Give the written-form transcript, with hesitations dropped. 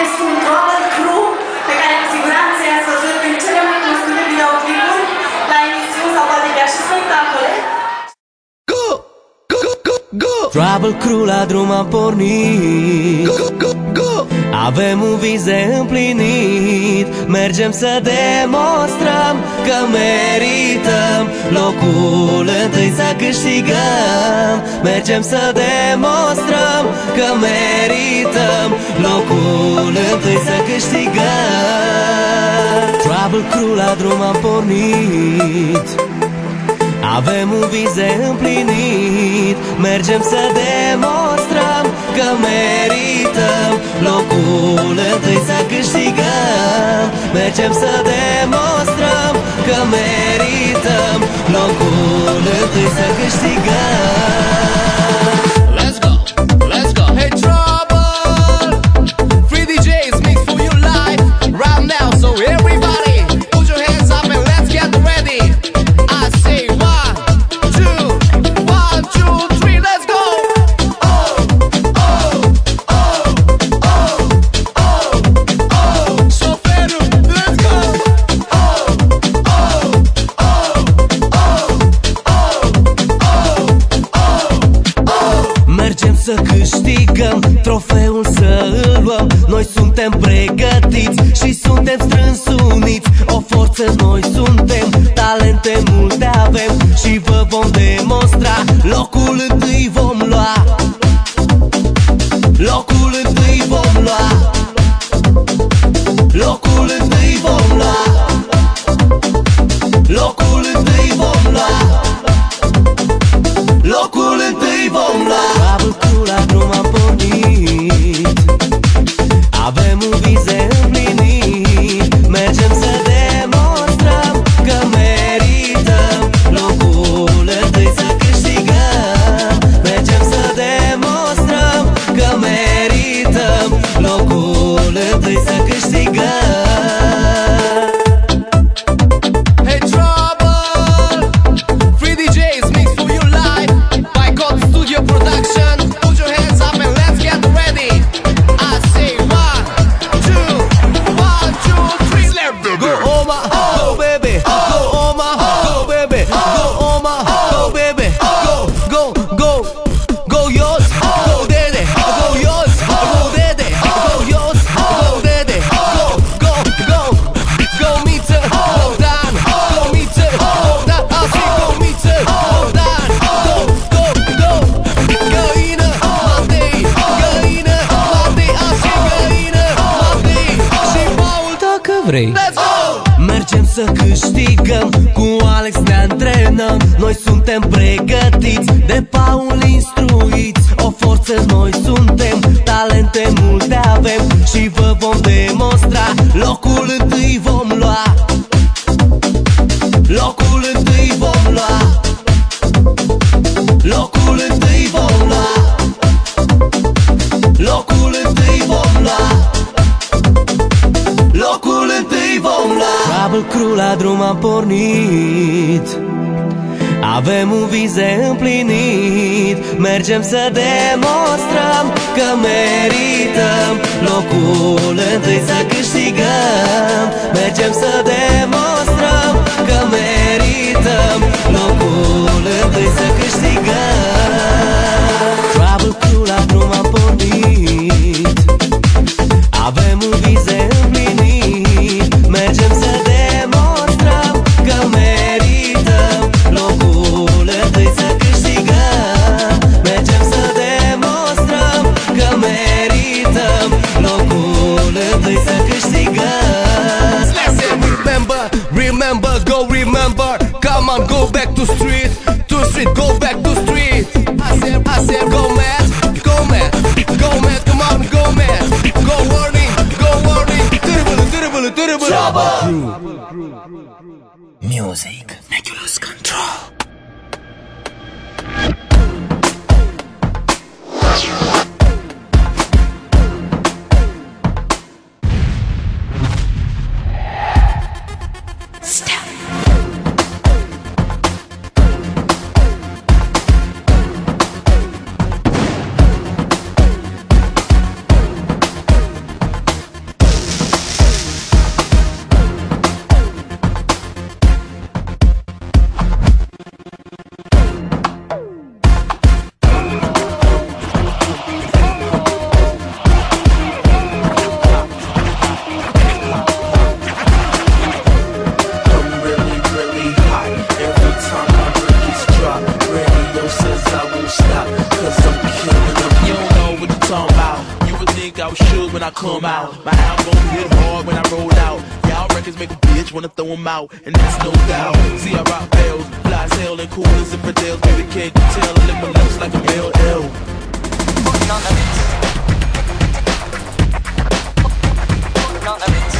nume sunt Travel Crew, pe care cu siguranță i-ați văzut în cele mai cunoscute videoclipuri, la emisiuni sau poate chiar și spectacole. Travel Crew, la drum am pornit. Avem un vis de împlinit. Mergem să demonstrăm că merităm locul întâi să câștigăm. Mergem să demonstrăm că merităm locul întâi să câștigăm. Travel Crew, la drum am pornit. Avem un vis de împlinit. Mergem să demonstrăm că merităm locul întâi să câștigăm. Mergem să demonstrăm că merităm locul întâi să câștigăm. Let's go, let's go. Hey Trouble, free DJs mix for you live right now. So everybody put your hands up and let's get ready. I say 1, 2, 1, 2, 3, let's go. Oh, oh, oh, oh, oh, oh. Șoferul, let's go. Oh, oh, oh, oh, oh, oh. Mergem să câștigăm, trofeul să îl luăm. Noi suntem pregătiți și suntem strâns uniți. O forță noi suntem, talente multe avem și vă vom demonstra. Locul întâi vom lua. Locul întâi vom lua. Locul întâi vom lua. Locul întâi vom lua. Locul întâi vom lua. Travel Crew, la drum am pornit. Avem un vis de împlinit. Mergem să demonstrăm că merităm locul întâi să câștigăm. Mergem să demonstrăm că merităm locul întâi să câștigăm. Hey Trouble, free DJs mix for you live by Code Studio Production. Put your hands up and let's get ready. I say 1, 2, 1, 2, 3, let's Go Oma, go baby, go Oma, go baby, go Oma, go baby, go, go, go yours, go dede, go yours, go dede, go yours, go dede, go, go, go miță, go Dan, go miță, go Dan, asi go miță, go Dan, go, go, go, găină, Matei, găină, Matei, asi găină, Matei și Paul dacă vrei. Let's go! Mergem să câștigăm, cu Alex ne antrenăm. Noi suntem pregătiți, de Paul instruiți. O forță noi suntem, talente multe avem și vă vom demonstra. Locul întâi vom lua. Locul întâi vom lua. Locul întâi vom lua. Locul întâi vom lua. Locul întâi vom lua. Travel Crew, la drum am pornit. Avem un vis de împlinit. Mergem să demonstrăm că merităm locul întâi să câștigăm. Mergem să demonstrăm că merităm locul întâi să câștigăm. Travel Crew, la drum am pornit. Avem un vis de împlinit. Mergem să demonstrăm că merităm locul întâi să câștigăm. Mergem să demonstrăm că merităm locul întâi să câștigăm. Listen, remember, remember, go remember. Come on, go back to street come out. My album hit hard when I roll out. Y'all records make a bitch wanna throw them out, and that's no doubt. See, I rock bells, fly sail and coolers and fidels. Baby, can't you tell? I live my lips like a LL. Putting on the beat. Putting on the beat.